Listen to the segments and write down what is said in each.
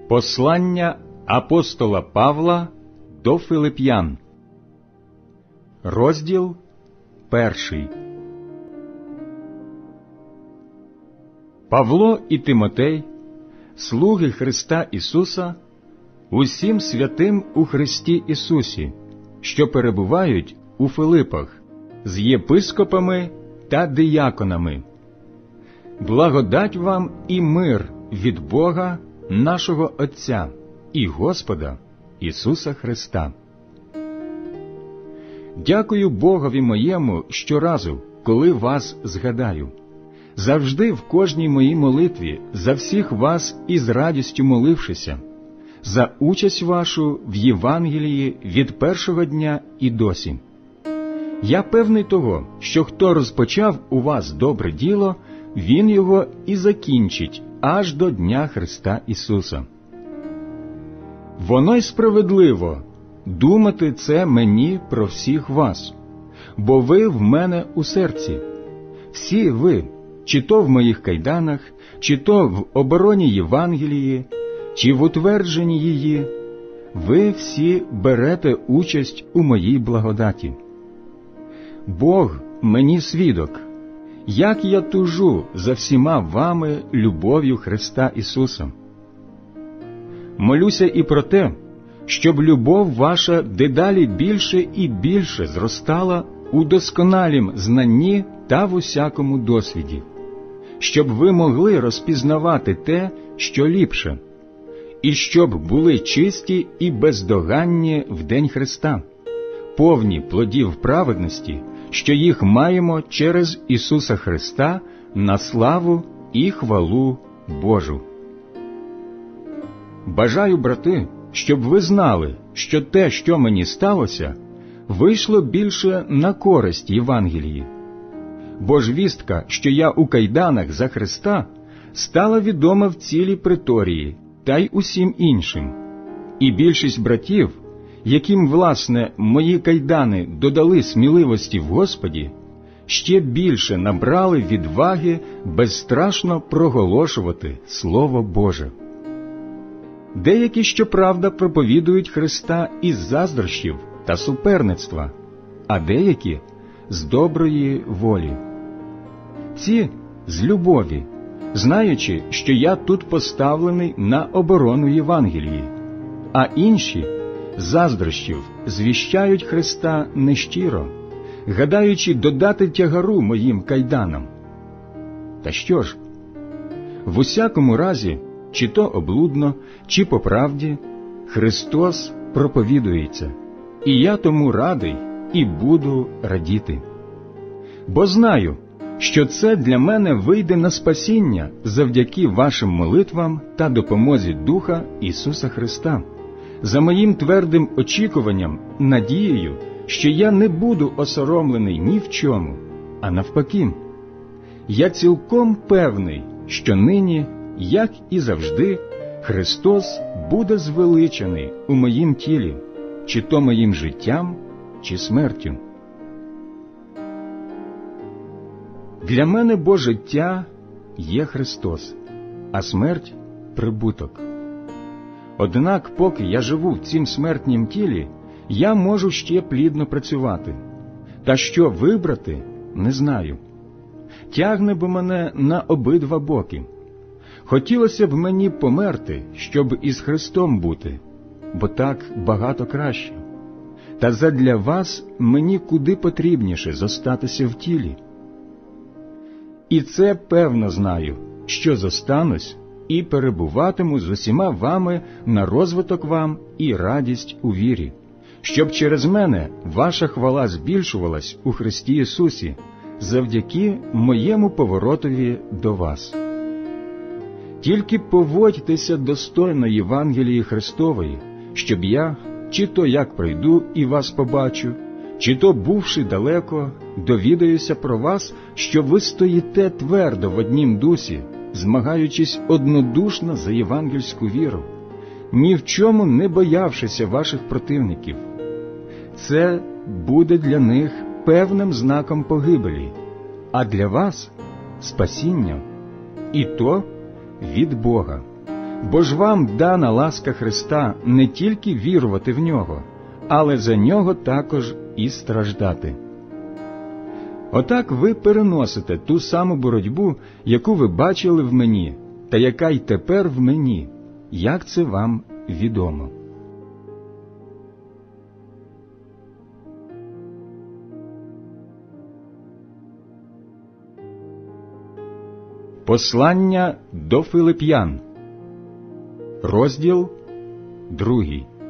Послання апостола Павла до Филип'ян. Розділ 1. Павло і Тимотей, слуги Христа Ісуса, усім святим у Христі Ісусі, що перебувають у Филипах, з єпископами та дияконами. Благодать вам і мир від Бога, нашого Отця і Господа Ісуса Христа. Дякую Богові моєму щоразу, коли вас згадаю. Завжди в кожній моїй молитві за всіх вас із радістю молившися, за участь вашу в Євангелії від першого дня і досі. Я певний того, що хто розпочав у вас добре діло, він його і закінчить аж до дня Христа Ісуса. Воно й справедливо думати це мені про всіх вас, бо ви в мене у серці. Всі ви, чи то в моїх кайданах, чи то в обороні Євангелії, чи в утвердженні її, ви всі берете участь у моїй благодаті. Бог мені свідок, як я тужу за всіма вами любов'ю Христа Ісуса. Молюся і про те, щоб любов ваша дедалі більше і більше зростала у досконалім знанні та в усякому досвіді, щоб ви могли розпізнавати те, що ліпше, і щоб були чисті і бездоганні в день Христа, повні плодів праведності, що їх маємо через Ісуса Христа на славу і хвалу Божу. Бажаю, брати, щоб ви знали, що те, що мені сталося, вийшло більше на користь Євангелії. Бо ж вістка, що я у кайданах за Христа, стала відома в цілій приторії та й усім іншим. І більшість братів, яким, власне, мої кайдани додали сміливості в Господі, ще більше набрали відваги безстрашно проголошувати Слово Боже. Деякі, щоправда, проповідують Христа із заздрощів та суперництва, а деякі – з доброї волі. Ці – з любові, знаючи, що я тут поставлений на оборону Євангелії, а інші – заздрощів звіщають Христа нещиро, гадаючи додати тягару моїм кайданам. Та що ж? В усякому разі, чи то облудно, чи по правді, Христос проповідується, і я тому радий і буду радіти. Бо знаю, що це для мене вийде на спасіння завдяки вашим молитвам та допомозі Духа Ісуса Христа, за моїм твердим очікуванням, надією, що я не буду осоромлений ні в чому, а навпаки. Я цілком певний, що нині, як і завжди, Христос буде звеличений у моїм тілі, чи то моїм життям, чи смертю. Для мене бо життя є Христос, а смерть – прибуток. Однак, поки я живу в цім смертнім тілі, я можу ще плідно працювати. Та що вибрати – не знаю. Тягне бо мене на обидва боки. Хотілося б мені померти, щоб із Христом бути, бо так багато краще. Та задля вас мені куди потрібніше зостатися в тілі. І це певно знаю, що зостанусь і перебуватиму з усіма вами на розвиток вам і радість у вірі, щоб через мене ваша хвала збільшувалась у Христі Ісусі завдяки моєму поворотові до вас. Тільки поводьтеся достойно Євангелії Христової, щоб я, чи то як прийду і вас побачу, чи то, бувши далеко, довідаюся про вас, що ви стоїте твердо в однім дусі, змагаючись однодушно за євангельську віру, ні в чому не боявшися ваших противників. Це буде для них певним знаком погибелі, а для вас – спасінням, і то від Бога, Бо ж вам дана ласка Христа не тільки вірувати в Нього, але за Нього також і страждати. Отак ви переносите ту саму боротьбу, яку ви бачили в мені, та яка й тепер в мені, як це вам відомо. Послання до Филип'ян, розділ 2.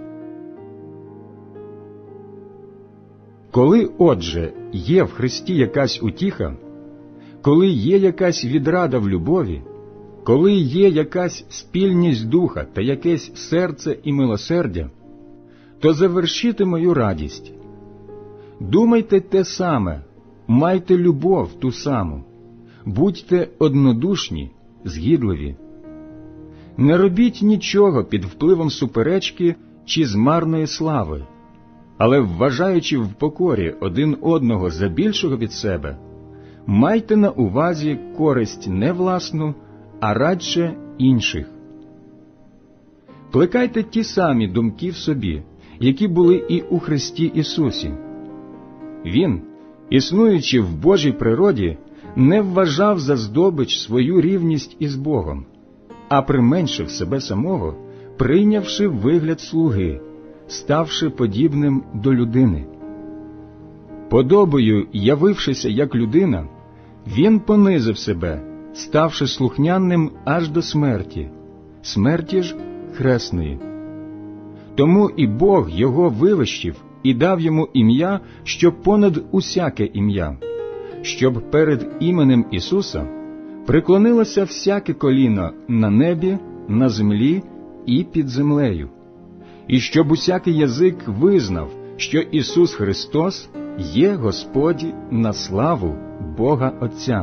Коли, отже, є в Христі якась утіха, коли є якась відрада в любові, коли є якась спільність духа та якесь серце і милосердя, то завершите мою радість. Думайте те саме, майте любов ту саму, будьте однодушні, згідливі. Не робіть нічого під впливом суперечки чи змарної слави, але, вважаючи в покорі один одного за більшого від себе, майте на увазі користь не власну, а радше інших. Плекайте ті самі думки в собі, які були і у Христі Ісусі. Він, існуючи в Божій природі, не вважав за здобич свою рівність із Богом, а применшив себе самого, прийнявши вигляд слуги, ставши подібним до людини. Подобою, явившися як людина, він понизив себе, ставши слухняним аж до смерті, смерті ж хресної. Тому і Бог його вивищив і дав йому ім'я, що понад усяке ім'я, щоб перед іменем Ісуса приклонилося всяке коліно на небі, на землі і під землею, і щоб усякий язик визнав, що Ісус Христос є Господь на славу Бога Отця.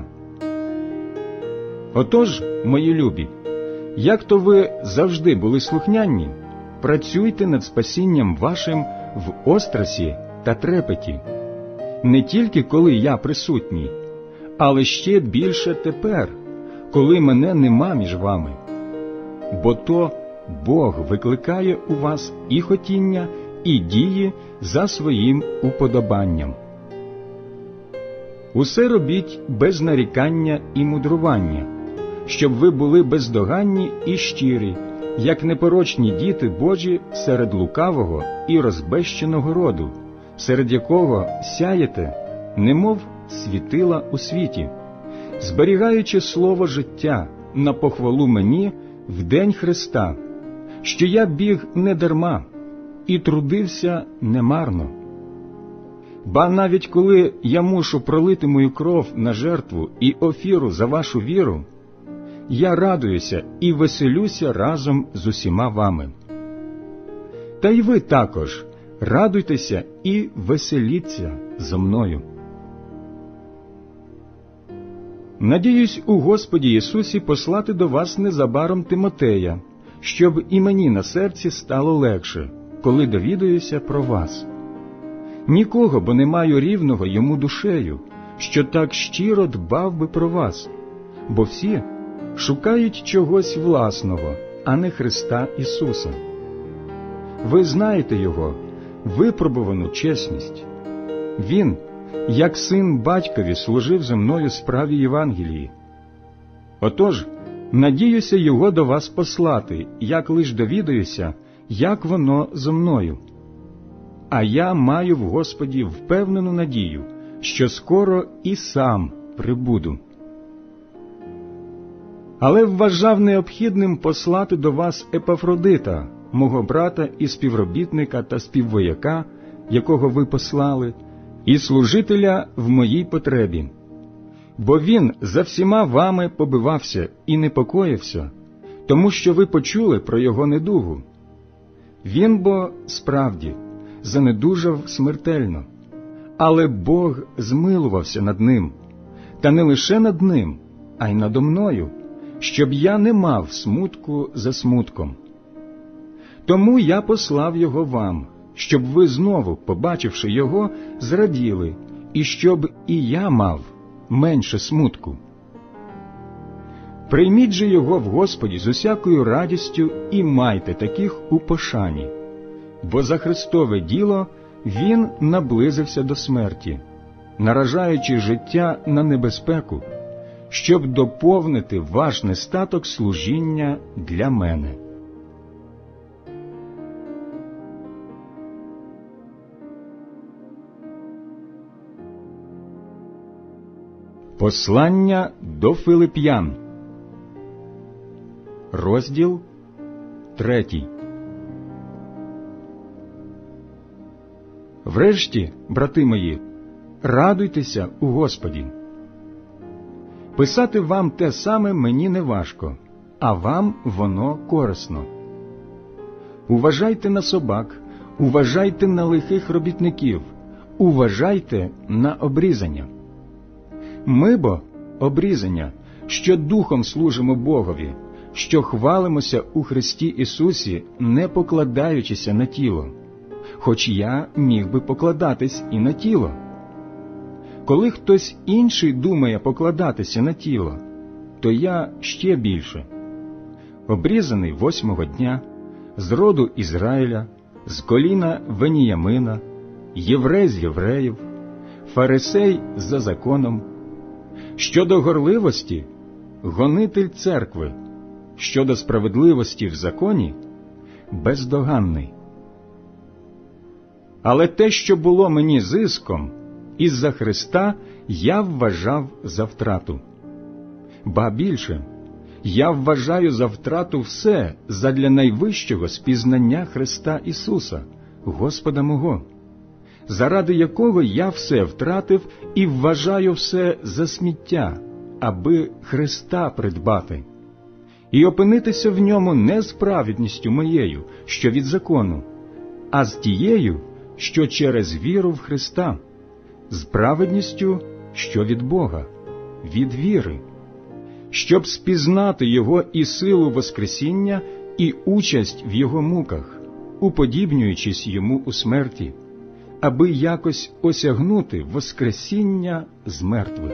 Отож, мої любі, як то ви завжди були слухняні, працюйте над спасінням вашим в острасі та трепеті, не тільки коли я присутній, але ще більше тепер, коли мене нема між вами. Бо то Бог викликає у вас і хотіння, і дії за своїм уподобанням. Усе робіть без нарікання і мудрування, щоб ви були бездоганні і щирі, як непорочні діти Божі серед лукавого і розбещеного роду, серед якого сяєте, немов світила у світі, зберігаючи слово життя на похвалу мені в день Христа, що я біг не дарма і трудився немарно. Ба навіть коли я мушу пролити мою кров на жертву і офіру за вашу віру, я радуюся і веселюся разом з усіма вами. Та й ви також радуйтеся і веселіться зо мною. Надіюсь у Господі Ісусі послати до вас незабаром Тимотея, щоб і мені на серці стало легше, коли довідаюся про вас. Нікого, бо не маю рівного йому душею, що так щиро дбав би про вас, бо всі шукають чогось власного, а не Христа Ісуса. Ви знаєте Його, випробувану чесність. Він, як син батькові, служив зо мною справі Євангелії. Отож, надіюся Його до вас послати, як лиш довідаюся, як воно зо мною. А я маю в Господі впевнену надію, що скоро і сам прибуду. Але вважав необхідним послати до вас Епафродита, мого брата і співробітника та співвояка, якого ви послали, і служителя в моїй потребі. Бо він за всіма вами побивався і непокоївся, тому що ви почули про його недугу. Він бо, справді, занедужав смертельно, але Бог змилувався над ним, та не лише над ним, а й надо мною, щоб я не мав смутку за смутком. Тому я послав його вам, щоб ви знову, побачивши його, зраділи, і щоб і я мав менше смутку. Прийміть же його в Господі з усякою радістю і майте таких у пошані, бо за Христове діло він наблизився до смерті, наражаючи життя на небезпеку, щоб доповнити ваш нестаток служіння для мене. Послання до Филип'ян, розділ 3. Врешті, брати мої, радуйтеся у Господі. Писати вам те саме мені не важко, а вам воно корисно. Уважайте на собак, уважайте на лихих робітників, уважайте на обрізання. Ми бо обрізання, що духом служимо Богові, що хвалимося у Христі Ісусі, не покладаючися на тіло, хоч я міг би покладатись і на тіло. Коли хтось інший думає покладатися на тіло, то я ще більше. Обрізаний 8-го дня, з роду Ізраїля, з коліна Веніямина, єврей з євреїв, фарисей за законом. Щодо горливості – гонитель церкви, щодо справедливості в законі – бездоганний. Але те, що було мені зиском, із-за Христа я вважав за втрату. Ба більше, я вважаю за втрату все задля найвищого спізнання Христа Ісуса, Господа мого, заради якого я все втратив і вважаю все за сміття, аби Христа придбати, і опинитися в ньому не з праведністю моєю, що від закону, а з тією, що через віру в Христа, з праведністю, що від Бога, від віри, щоб спізнати Його і силу воскресіння, і участь в Його муках, уподібнюючись Йому у смерті, аби якось осягнути воскресіння з мертвих.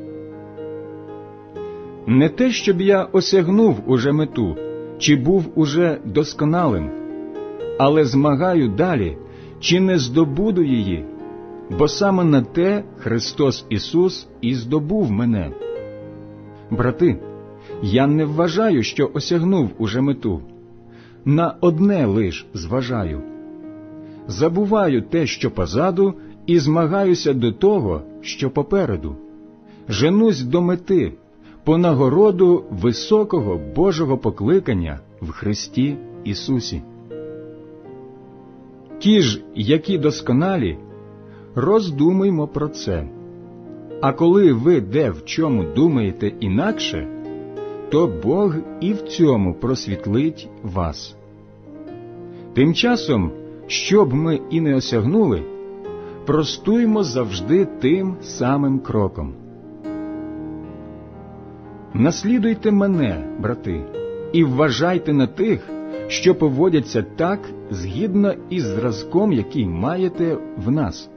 Не те, щоб я осягнув уже мету, чи був уже досконалим, але змагаю далі, чи не здобуду її, бо саме на те Христос Ісус і здобув мене. Брати, я не вважаю, що осягнув уже мету, на одне лиш зважаю. Забуваю те, що позаду, і змагаюся до того, що попереду. Женусь до мети, по нагороду високого Божого покликання в Христі Ісусі. Ті ж, які досконалі, роздумуймо про це. А коли ви де в чому думаєте інакше, то Бог і в цьому просвітлить вас. Тим часом, щоб ми і не осягнули, простуймо завжди тим самим кроком. Наслідуйте мене, брати, і вважайте на тих, що поводяться так, згідно із зразком, який маєте в нас.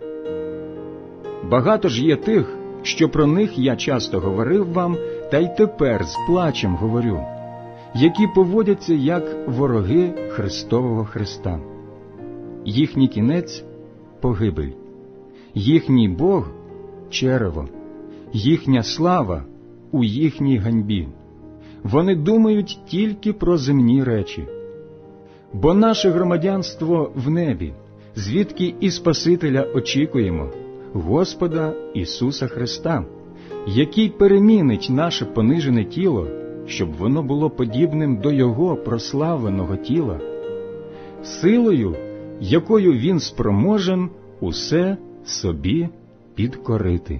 Багато ж є тих, що про них я часто говорив вам, та й тепер з плачем говорю, які поводяться як вороги Христового Христа. Їхній кінець – погибель, їхній Бог – черево, їхня слава – у їхній ганьбі. Вони думають тільки про земні речі. Бо наше громадянство в небі, звідки і Спасителя очікуємо, Господа Ісуса Христа, який перемінить наше понижене тіло, щоб воно було подібним до Його прославленого тіла, силою, якою Він спроможен усе собі підкорити.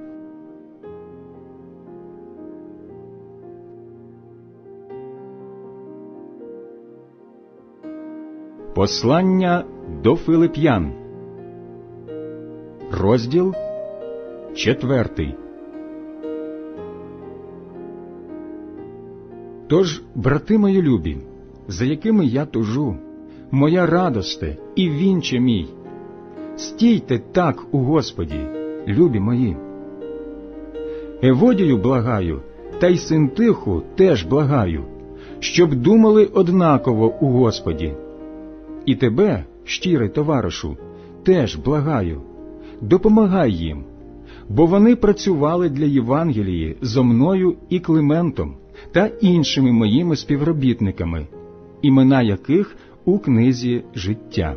Послання до Филип'ян, розділ 4. Тож, брати мої любі, за якими я тужу, моя радосте і вінче мій, стійте так у Господі, любі мої. Еводію благаю, та й Синтиху теж благаю, щоб думали однаково у Господі. І тебе, щирий товаришу, теж благаю, допомагай їм, бо вони працювали для Євангелії зо мною і Климентом та іншими моїми співробітниками, імена яких у книзі життя.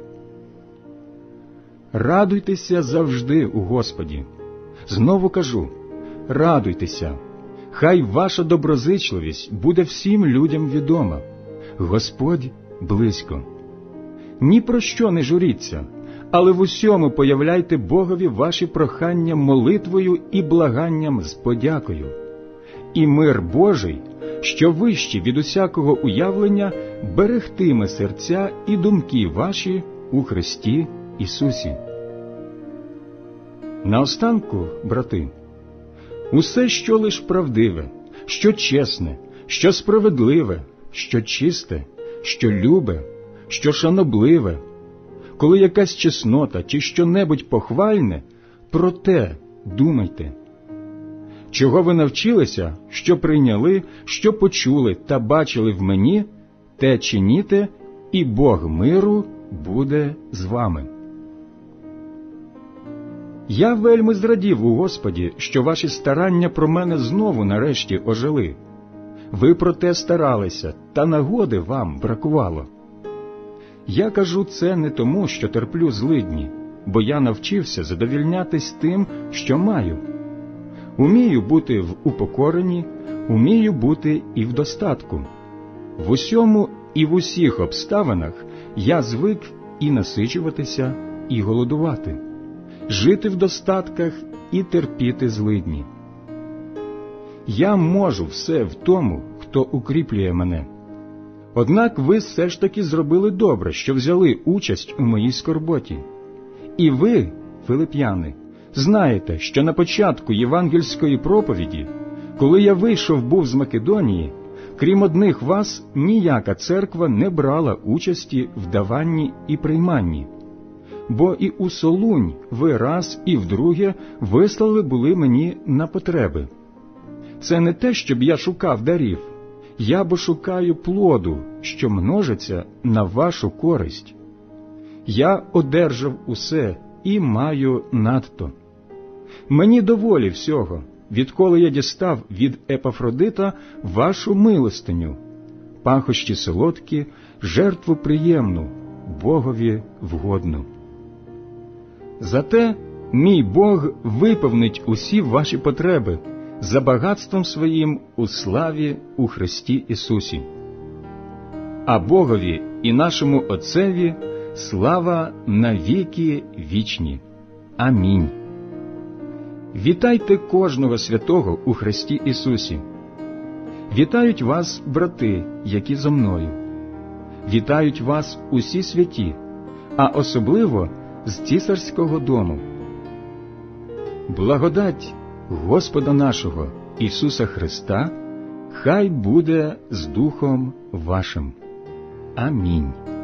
Радуйтеся завжди у Господі. Знову кажу, радуйтеся. Хай ваша доброзичливість буде всім людям відома. Господь близько. Ні про що не журіться, але в усьому появляйте Богові ваші прохання молитвою і благанням з подякою. І мир Божий, що вищий від усякого уявлення, берегтиме серця і думки ваші у Христі Ісусі. Наостанку, брати, усе, що лиш правдиве, що чесне, що справедливе, що чисте, що любе, що шанобливе, коли якась чеснота чи що-небудь похвальне, про те думайте. Чого ви навчилися, що прийняли, що почули та бачили в мені, те чиніте, і Бог миру буде з вами. Я вельми зрадів у Господі, що ваші старання про мене знову нарешті ожили. Ви про те старалися, та нагоди вам бракувало. Я кажу це не тому, що терплю злидні, бо я навчився задовільнятись тим, що маю. Умію бути в упокоренні, умію бути і в достатку. В усьому і в усіх обставинах я звик і насичуватися, і голодувати, жити в достатках і терпіти злидні. Я можу все в тому, хто укріплює мене. Однак ви все ж таки зробили добре, що взяли участь у моїй скорботі. І ви, филип'яни, знаєте, що на початку євангельської проповіді, коли я вийшов був з Македонії, крім одних вас, ніяка церква не брала участі в даванні і прийманні. Бо і у Солунь ви раз і вдруге вислали були мені на потреби. Це не те, щоб я шукав дарів, я бо шукаю плоду, що множиться на вашу користь. Я одержав усе і маю надто. Мені доволі всього, відколи я дістав від Епафродита вашу милостиню, пахощі солодкі, жертву приємну, Богові вгодну. Зате мій Бог виповнить усі ваші потреби за багатством своїм у славі у Христі Ісусі. А Богові і нашому Отцеві слава на віки вічні. Амінь. Вітайте кожного святого у Христі Ісусі. Вітають вас брати, які зо мною. Вітають вас усі святі, а особливо з цісарського дому. Благодать Господа нашого Ісуса Христа хай буде з духом вашим. Амінь.